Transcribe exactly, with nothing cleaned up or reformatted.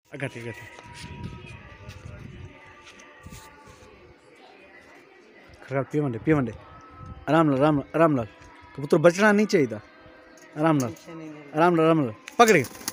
अगटे अगटे खराब पिए मंडे पिए मंडे आराम लाल आराम आराम लाल कबूतर बचना नहीं चाहिए था। आराम लाल आराम लाल आराम लाल पकड़े।